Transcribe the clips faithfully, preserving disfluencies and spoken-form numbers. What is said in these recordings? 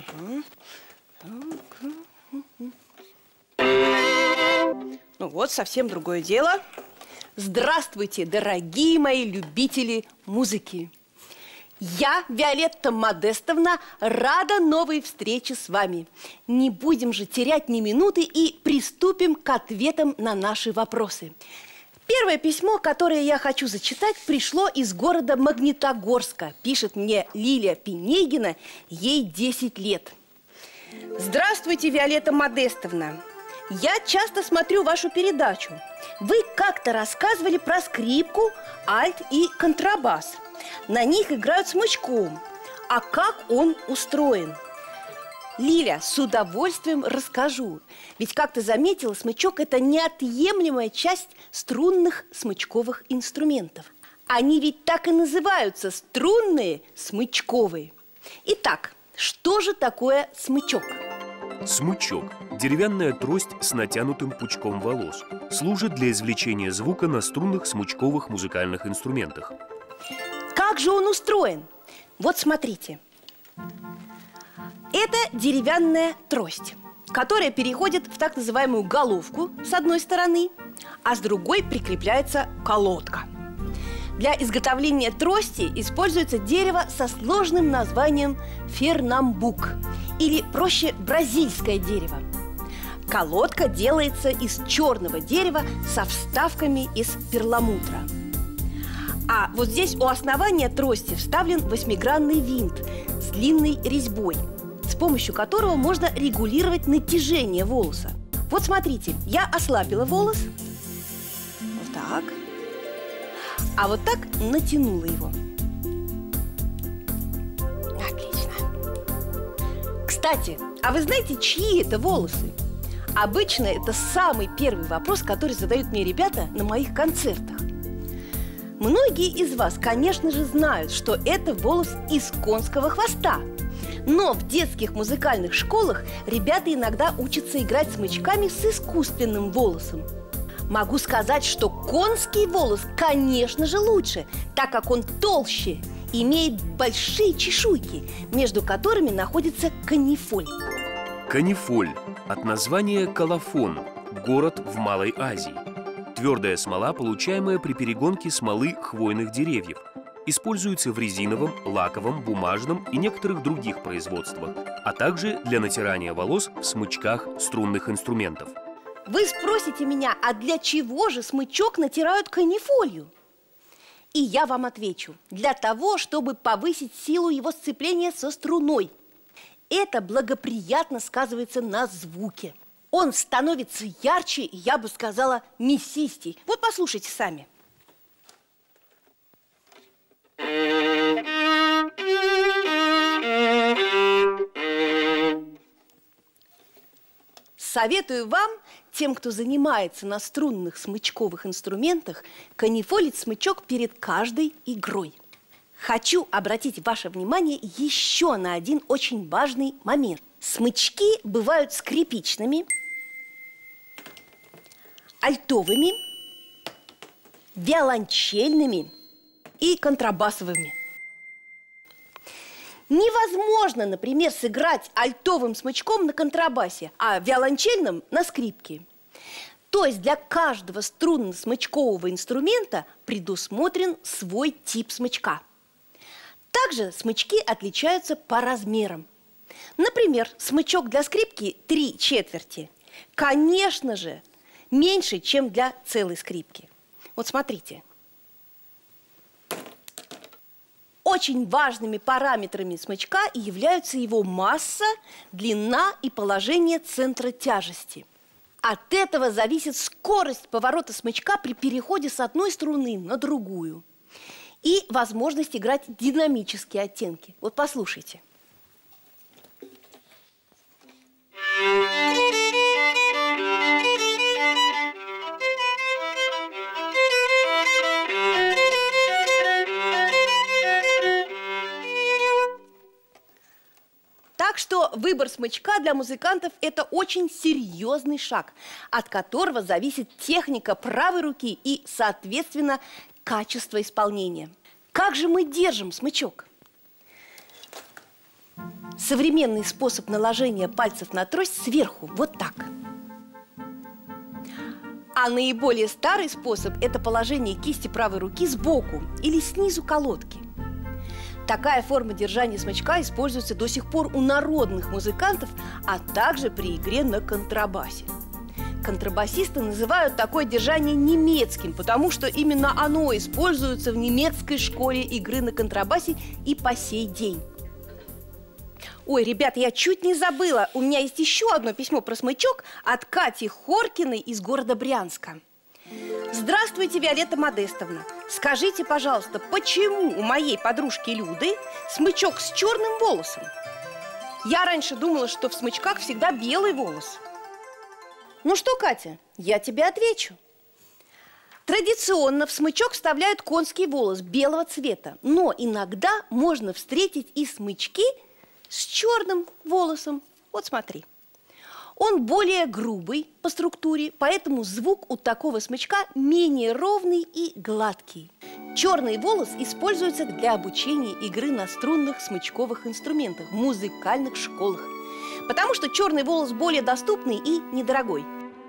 Ну вот, совсем другое дело. Здравствуйте, дорогие мои любители музыки. Я, Виолетта Модестовна, рада новой встрече с вами. Не будем же терять ни минуты и приступим к ответам на наши вопросы. Первое письмо, которое я хочу зачитать, пришло из города Магнитогорска. Пишет мне Лилия Пенегина, ей десять лет. Здравствуйте, Виолетта Модестовна. Я часто смотрю вашу передачу. Вы как-то рассказывали про скрипку, альт и контрабас. На них играют смычком. А как он устроен? Лиля, с удовольствием расскажу. Ведь, как ты заметила, смычок – это неотъемлемая часть струнных смычковых инструментов. Они ведь так и называются – струнные смычковые. Итак, что же такое смычок? Смычок – деревянная трость с натянутым пучком волос. Служит для извлечения звука на струнных смычковых музыкальных инструментах. Как же он устроен? Вот смотрите. Это деревянная трость, которая переходит в так называемую головку с одной стороны, а с другой прикрепляется колодка. Для изготовления трости используется дерево со сложным названием фернамбук, или, проще, бразильское дерево. Колодка делается из черного дерева со вставками из перламутра. А вот здесь у основания трости вставлен восьмигранный винт с длинной резьбой, с помощью которого можно регулировать натяжение волоса. Вот смотрите, я ослабила волос. Вот так. А вот так натянула его. Отлично. Кстати, а вы знаете, чьи это волосы? Обычно это самый первый вопрос, который задают мне ребята на моих концертах. Многие из вас, конечно же, знают, что это волос из конского хвоста. Но в детских музыкальных школах ребята иногда учатся играть смычками с искусственным волосом. Могу сказать, что конский волос, конечно же, лучше, так как он толще, имеет большие чешуйки, между которыми находится канифоль. Канифоль от названия Колофон, город в Малой Азии. Твердая смола, получаемая при перегонке смолы хвойных деревьев. Используется в резиновом, лаковом, бумажном и некоторых других производствах, а также для натирания волос в смычках струнных инструментов. Вы спросите меня, а для чего же смычок натирают канифолью? И я вам отвечу: для того, чтобы повысить силу его сцепления со струной. Это благоприятно сказывается на звуке. Он становится ярче, и, я бы сказала, мясистей. Вот послушайте сами. Советую вам, тем, кто занимается на струнных смычковых инструментах, канифолить смычок перед каждой игрой. Хочу обратить ваше внимание еще на один очень важный момент. Смычки бывают скрипичными, альтовыми, виолончельными и контрабасовыми. Невозможно, например, сыграть альтовым смычком на контрабасе, а виолончельным на скрипке. То есть для каждого струнно-смычкового инструмента предусмотрен свой тип смычка. Также смычки отличаются по размерам. Например, смычок для скрипки три четверти, конечно же, меньше, чем для целой скрипки. Вот смотрите. Очень важными параметрами смычка являются его масса, длина и положение центра тяжести. От этого зависит скорость поворота смычка при переходе с одной струны на другую и возможность играть динамические оттенки. Вот послушайте. Так что выбор смычка для музыкантов – это очень серьезный шаг, от которого зависит техника правой руки и, соответственно, качество исполнения. Как же мы держим смычок? Современный способ наложения пальцев на трость сверху, вот так. А наиболее старый способ – это положение кисти правой руки сбоку или снизу колодки. Такая форма держания смычка используется до сих пор у народных музыкантов, а также при игре на контрабасе. Контрабасисты называют такое держание немецким, потому что именно оно используется в немецкой школе игры на контрабасе и по сей день. Ой, ребята, я чуть не забыла. У меня есть еще одно письмо про смычок от Кати Хоркиной из города Брянска. Здравствуйте, Виолетта Модестовна. Скажите, пожалуйста, почему у моей подружки Люды смычок с черным волосом? Я раньше думала, что в смычках всегда белый волос. Ну что, Катя, я тебе отвечу. Традиционно в смычок вставляют конский волос белого цвета, но иногда можно встретить и смычки с черным волосом. Вот смотри. Он более грубый по структуре, поэтому звук у такого смычка менее ровный и гладкий. Черный волос используется для обучения игры на струнных смычковых инструментах в музыкальных школах, потому что черный волос более доступный и недорогой.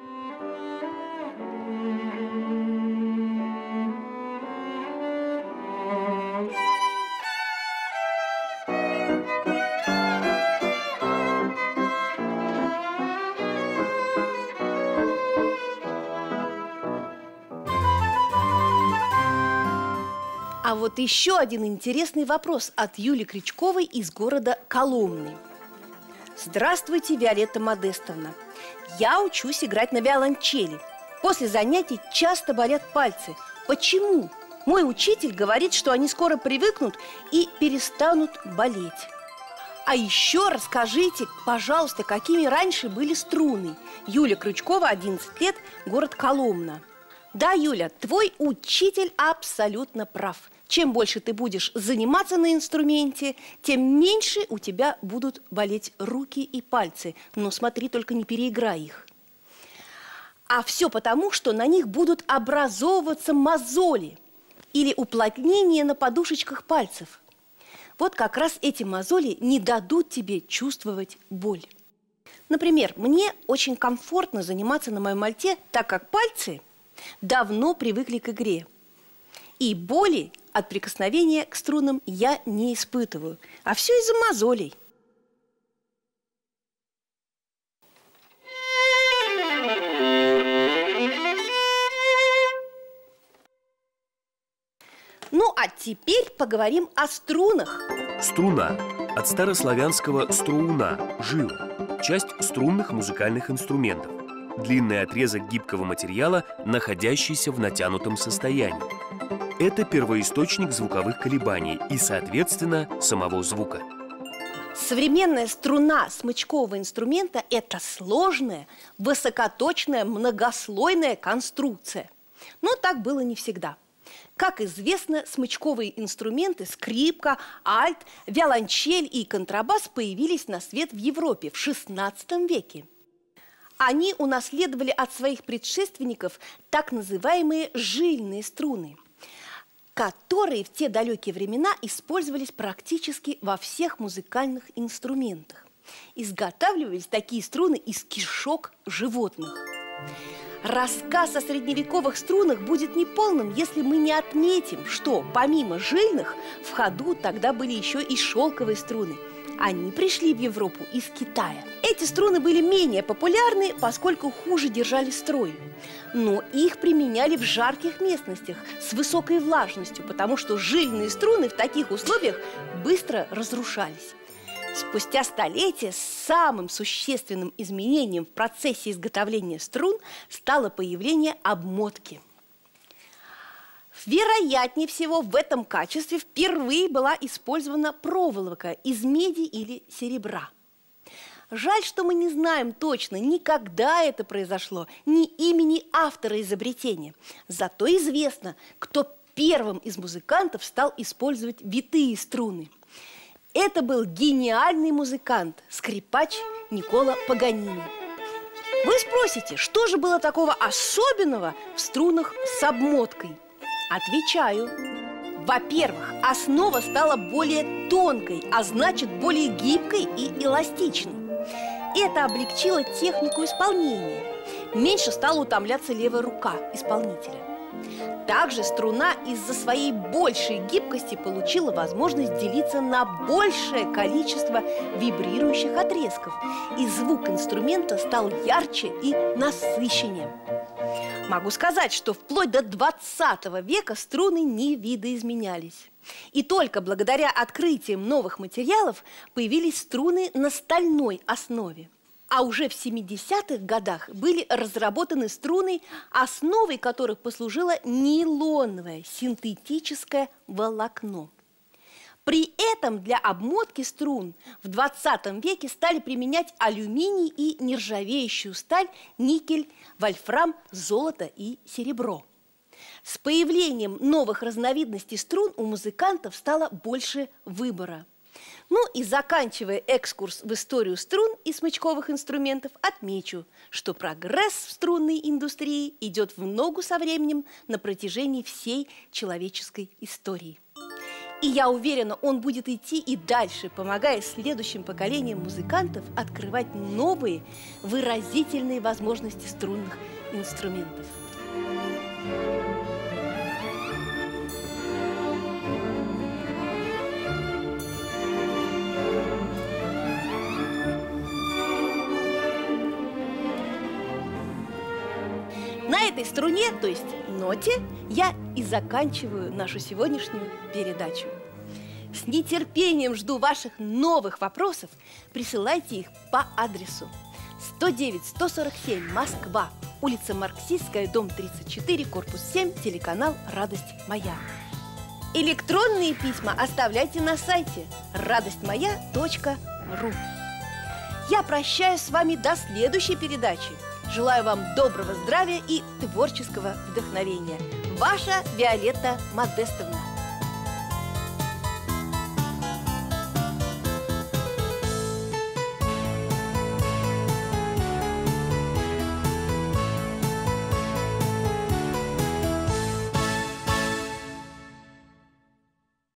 А вот еще один интересный вопрос от Юли Крючковой из города Коломны. Здравствуйте, Виолетта Модестовна. Я учусь играть на виолончели. После занятий часто болят пальцы. Почему? Мой учитель говорит, что они скоро привыкнут и перестанут болеть. А еще расскажите, пожалуйста, какими раньше были струны. Юля Крючкова, одиннадцать лет, город Коломна. Да, Юля, твой учитель абсолютно прав. Чем больше ты будешь заниматься на инструменте, тем меньше у тебя будут болеть руки и пальцы. Но смотри, только не переиграй их. А все потому, что на них будут образовываться мозоли или уплотнения на подушечках пальцев. Вот как раз эти мозоли не дадут тебе чувствовать боль. Например, мне очень комфортно заниматься на моем альте, так как пальцы давно привыкли к игре. И боли от прикосновения к струнам я не испытываю. А все из-за мозолей. Ну, а теперь поговорим о струнах. Струна. От старославянского «струна» – жила. Часть струнных музыкальных инструментов. Длинный отрезок гибкого материала, находящийся в натянутом состоянии. Это первоисточник звуковых колебаний и, соответственно, самого звука. Современная струна смычкового инструмента – это сложная, высокоточная, многослойная конструкция. Но так было не всегда. Как известно, смычковые инструменты – скрипка, альт, виолончель и контрабас – появились на свет в Европе в шестнадцатом веке. Они унаследовали от своих предшественников так называемые жильные струны, которые в те далекие времена использовались практически во всех музыкальных инструментах. Изготавливались такие струны из кишок животных. Рассказ о средневековых струнах будет неполным, если мы не отметим, что помимо жильных в ходу тогда были еще и шелковые струны. Они пришли в Европу из Китая. Эти струны были менее популярны, поскольку хуже держали строй. Но их применяли в жарких местностях с высокой влажностью, потому что жильные струны в таких условиях быстро разрушались. Спустя столетия самым существенным изменением в процессе изготовления струн стало появление обмотки. Вероятнее всего, в этом качестве впервые была использована проволока из меди или серебра. Жаль, что мы не знаем точно, ни когда это произошло, ни имени автора изобретения. Зато известно, кто первым из музыкантов стал использовать витые струны. Это был гениальный музыкант, скрипач Никколо Паганини. Вы спросите, что же было такого особенного в струнах с обмоткой? Отвечаю. Во-первых, основа стала более тонкой, а значит более гибкой и эластичной. Это облегчило технику исполнения. Меньше стала утомляться левая рука исполнителя. Также струна из-за своей большей гибкости получила возможность делиться на большее количество вибрирующих отрезков, и звук инструмента стал ярче и насыщеннее. Могу сказать, что вплоть до двадцатого века струны не видоизменялись. И только благодаря открытиям новых материалов появились струны на стальной основе. А уже в семидесятых годах были разработаны струны, основой которых послужило нейлоновое синтетическое волокно. При этом для обмотки струн в двадцатом веке стали применять алюминий и нержавеющую сталь, никель, вольфрам, золото и серебро. С появлением новых разновидностей струн у музыкантов стало больше выбора. Ну и заканчивая экскурс в историю струн и смычковых инструментов, отмечу, что прогресс в струнной индустрии идет в ногу со временем на протяжении всей человеческой истории. И я уверена, он будет идти и дальше, помогая следующим поколениям музыкантов открывать новые выразительные возможности струнных инструментов. На этой струне, то есть ноте, я и заканчиваю нашу сегодняшнюю передачу. С нетерпением жду ваших новых вопросов. Присылайте их по адресу сто девять сто сорок семь, Москва, улица Марксистская, дом тридцать четыре, корпус семь, телеканал «Радость моя». Электронные письма оставляйте на сайте радость моя точка ру. Я прощаюсь с вами до следующей передачи. Желаю вам доброго здравия и творческого вдохновения. Ваша Виолетта Модестовна.